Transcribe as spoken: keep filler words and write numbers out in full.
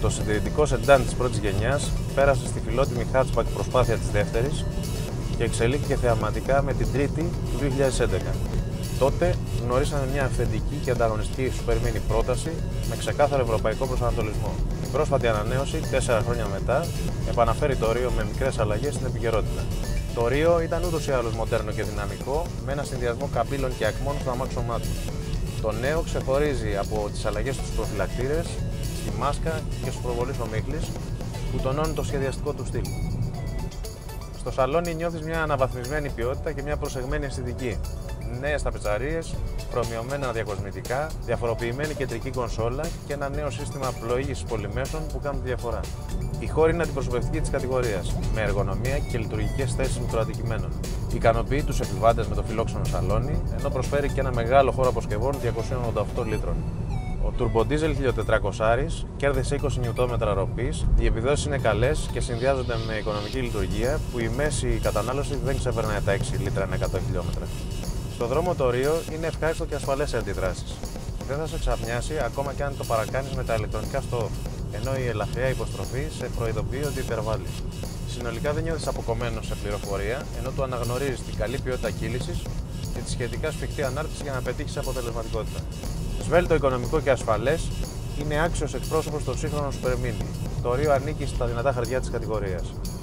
το συντηρητικό σεντάν της πρώτης γενιάς πέρασε στη φιλότιμη hatchback προσπάθεια της δεύτερης και εξελίχθηκε θεαματικά με την τρίτη του δύο χιλιάδες έντεκα. Τότε γνωρίσαμε μια αυθεντική και ανταγωνιστική Super Mini πρόταση με ξεκάθαρο ευρωπαϊκό προσανατολισμό. Η πρόσφατη ανανέωση, τέσσερα χρόνια μετά, επαναφέρει το Rio με μικρές αλλαγές στην επικαιρότητα. Το Rio ήταν ούτως ή άλλως μοντέρνο και δυναμικό, με ένα συνδυασμό καμπύλων και ακμών στο αμάξωμά του. Το νέο ξεχωρίζει από τις αλλαγές στους προφυλακτήρες, στη μάσκα και στους προβολείς ομίχλης, που τονώνουν το σχεδιαστικό του στυλ. Στο σαλόνι νιώθεις μια αναβαθμισμένη ποιότητα και μια προσεγμένη αισθητική. Νέες ταπετσαρίες, προμοιωμένα διακοσμητικά, διαφοροποιημένη κεντρική κονσόλα και ένα νέο σύστημα πλοήγησης πολυμέσων που κάνουν τη διαφορά. Η χώρη είναι αντιπροσωπευτική της κατηγορίας, με εργονομία και λειτουργικές θέσεις μικροαντικειμένων. Ικανοποιεί τους επιβάτες με το φιλόξενο σαλόνι, ενώ προσφέρει και ένα μεγάλο χώρο αποσκευών διακόσια ογδόντα οκτώ λίτρων. Ο τουρμποντίζελ χίλια τετρακόσια κέρδισε είκοσι νιουτόμετρα ροπής, οι επιδόσεις είναι καλές και συνδυάζονται με οικονομική λειτουργία που η μέση κατανάλωση δεν ξεπερνάει τα έξι λίτρα ανά εκατό χιλιόμετρα. Στο δρόμο το Rio είναι ευχάριστο και ασφαλές σε αντιδράσεις. Δεν θα σε ξαπνιάσει ακόμα και αν το παρακάνεις με τα ηλεκτρονικά στο off, ενώ η ελαφριά υποστροφή σε προειδοποιεί ότι υπερβάλλεις. Συνολικά δεν νιώθεις αποκομμένος σε πληροφορία, ενώ του αναγνωρίζεις την καλή ποιότητα κύλησης και τη σχετικά σφιχτή ανάρτηση για να πετύχεις αποτελεσματικότητα. Σβέλτο, οικονομικό και ασφαλές, είναι άξιος εκπρόσωπος των σύγχρονων Super Mini. Το Rio ανήκει στα δυνατά χαρτιά της κατηγορίας.